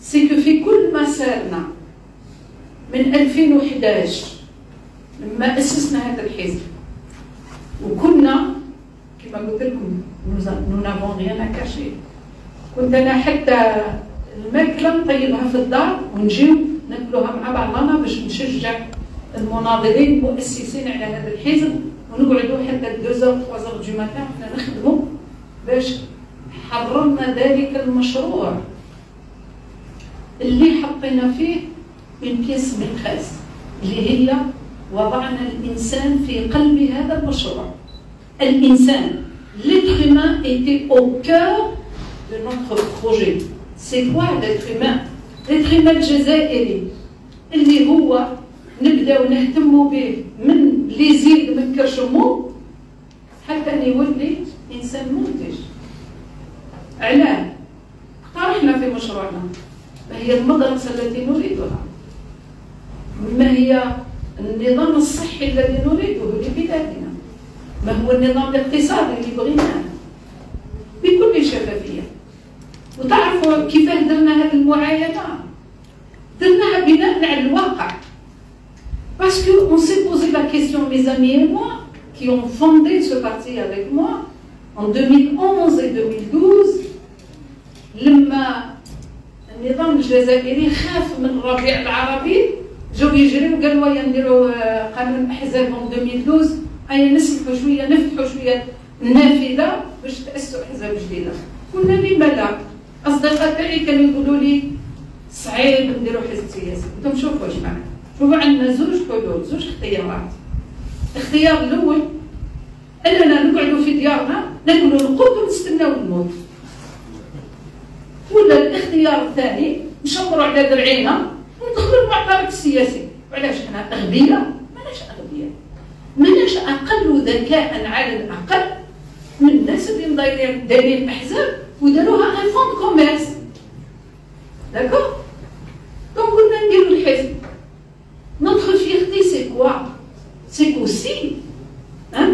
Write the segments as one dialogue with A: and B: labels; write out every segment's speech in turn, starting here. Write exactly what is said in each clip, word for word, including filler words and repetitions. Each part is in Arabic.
A: سي كو في كل مسارنا من ألفين وإحدى عشر لما أسسنا هذا الحزب وكنا كما قلت لكم نو نافون ريان ا كاشي. كنت انا حتى الماكله نطيبها في الدار ونجيو ناكلوها مع بعضنا باش نشجع المناضلين المؤسسين على هذا الحزب، ونقعدوا حتى اثنين ثلاثة دو ماتان حنا نخدموا باش حررنا ذلك المشروع اللي حطينا فيه من بيس ميتريس اللي هي وضعنا الانسان في قلب هذا المشروع. الانسان l'être humain était au cœur de notre projet. C'est quoi l'être humain? L'être humain الجزائري اللي هو نبداو نهتموا به من اللي يزيد من كرشمو حتى ان يولي انسان منتج. علاه؟ اقترحنا في مشروعنا ما هي المدرسه التي نريدها؟ ما هي النظام الصحي الذي نريده لبلادنا؟ ما هو النظام الاقتصادي اللي بغيناه؟ بكل شفافيه. وتعرفوا كيفاه درنا هذه المعاينه؟ درناها بناء على الواقع. Parce qu'on s'est posé la question, mes amis et moi, qui ont fondé ce parti avec moi en deux mille onze et deux mille douze, لما النظام الجزائري خاف من الربيع العربي جاو يجريو قالوا يا نديروا قانون احزاب en deux mille douze، اي نسمحوا شويه نفتحوا شويه النافذه باش تاسسوا احزاب جديده. قلنا لما لا؟ اصدقاء تاعي كانوا يقولوا لي صعيب نديروا حزب سياسي. قلت لهم شوفوا يا جماعه، شوفوا عندنا زوج حلول، زوج اختيارات. الاختيار الاول اننا نقعدوا في ديارنا ناكلوا القوت ونستناو الموت. ولا الاختيار الثاني نشمروا على درعينا وندخلوا المعترك السياسي. وعلاش؟ حنا اغبياء؟ ماناش اغبياء، ماناش اقل ذكاء على الاقل من الناس اللي دايرين دايرين احزاب وداروها ان فون كوميرس. داكور؟ دونك قلنا نديروا الحزب. Notre fierté, c'est quoi? C'est qu'aussi, hein?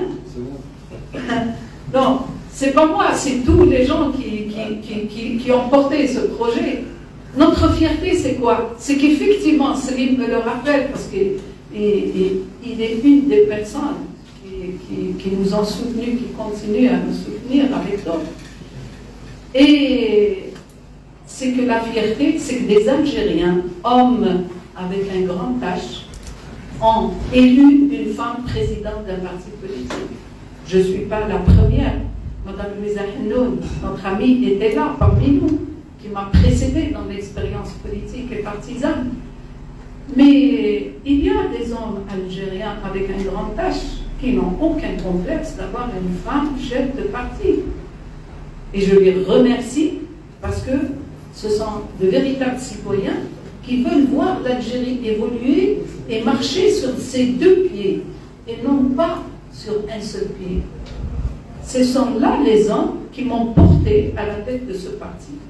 A: Non, c'est pas moi, c'est tous les gens qui, qui, qui, qui, qui ont porté ce projet. Notre fierté, c'est quoi? C'est qu'effectivement, Selim me le rappelle, parce qu'il il est une des personnes qui, qui, qui nous ont soutenus, qui continuent à nous soutenir avec d'autres. Et c'est que la fierté, c'est que des Algériens, hommes, avec un grand H, ont élu une femme présidente d'un parti politique. Je ne suis pas la première. Madame Louisa Hennoun, notre amie, était là parmi nous, qui m'a précédée dans l'expérience politique et partisane. Mais il y a des hommes algériens avec un grand H qui n'ont aucun complexe d'avoir une femme chef de parti. Et je les remercie parce que ce sont de véritables citoyens qui veulent voir l'Algérie évoluer et marcher sur ses deux pieds, et non pas sur un seul pied. Ce sont là les hommes qui m'ont porté à la tête de ce parti.